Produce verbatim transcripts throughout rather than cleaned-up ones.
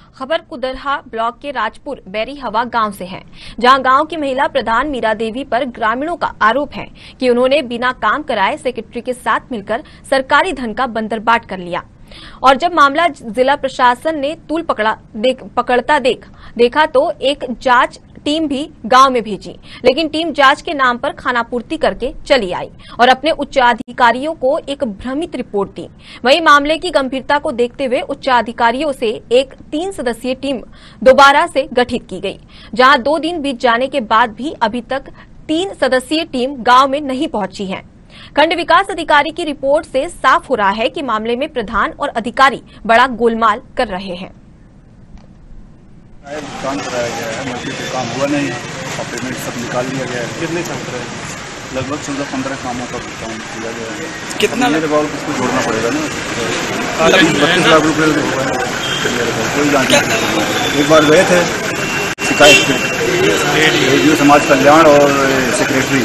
खबर कुदरहा ब्लॉक के राजपुर बैरी हवा गांव से है, जहां गांव की महिला प्रधान मीरा देवी पर ग्रामीणों का आरोप है कि उन्होंने बिना काम कराए सेक्रेटरी के साथ मिलकर सरकारी धन का बंदरबाट कर लिया। और जब मामला जिला प्रशासन ने तूल पकड़ा देख, पकड़ता देख देखा तो एक जांच टीम भी गांव में भेजी, लेकिन टीम जांच के नाम पर खानापूर्ति करके चली आई और अपने उच्चाधिकारियों को एक भ्रमित रिपोर्ट दी। वहीं मामले की गंभीरता को देखते हुए उच्चाधिकारियों से एक तीन सदस्यीय टीम दोबारा से गठित की गई, जहां दो दिन बीत जाने के बाद भी अभी तक तीन सदस्यीय टीम गांव में नहीं पहुंची है। खंड विकास अधिकारी की रिपोर्ट से साफ हो रहा है कि मामले में प्रधान और अधिकारी बड़ा गोलमाल कर रहे हैं। भुगतान कराया गया है, मौके पे काम हुआ नहीं और पेमेंट सब निकाल लिया गया है। कितने काम कराए? लगभग चौदह पंद्रह कामों का भुगतान किया गया है। कितना मेरे बाल किसको जोड़ना पड़ेगा ना, बत्तीस लाख रुपये हुआ है मेरे को, कोई जांच नहीं। एक बार गए थे शिकायत रेडियो समाज कल्याण और सेक्रेटरी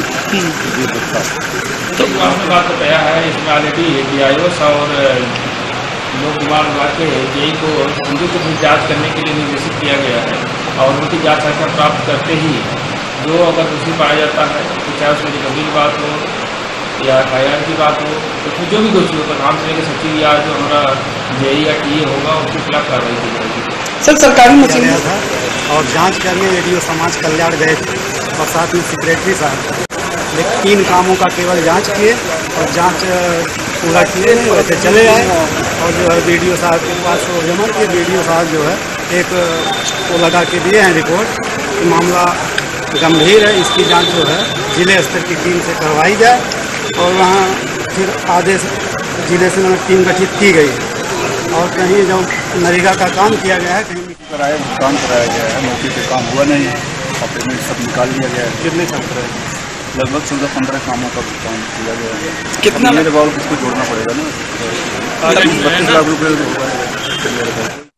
तो बात बताया है। इसमें ऑलरेडी डी आई ओ और लोक निर्माण विभाग के जेई को संयुक्त की जांच करने के लिए निर्देशित किया गया है और उनकी जांच संख्या प्राप्त करते ही जो अगर दोषी पाया जाता है तो चाहे उसमें गंभीर बात हो या एफ आई आर की बात हो, तो जो भी दोषी हो प्रधान से लेकर सचिव या जो हमारा जेई या टी ए होगा उसके खिलाफ कार्रवाई की जाएगी। सर सरकारी मशीन था और जांच करने रेडियो समाज कल्याण गए थे और साथ में सेक्रेटरी साहब, लेकिन तीन कामों का केवल जांच किए और जांच पूरा किए नहीं वैसे चले आए और जो है वीडियो साहब के पास वो जमा किए। वीडियो साहब जो है एक वो लगा के दिए हैं रिपोर्ट कि मामला गंभीर है, इसकी जांच जो है जिले स्तर की टीम से करवाई जाए और वहाँ फिर आदेश जिले से टीम गठित की गई और कहीं जो नरेगा का काम किया गया है कहीं कराया भुगतान कराया गया है, मौके पे काम हुआ नहीं और पेमेंट सब निकाल लिया गया है। कितने काम कराए? लगभग चौदह पंद्रह कामों का भुगतान किया गया है। कितना मेरे बाल किसको जोड़ना पड़ेगा ना, बत्तीस लाख रुपये हुआ है मेरे को।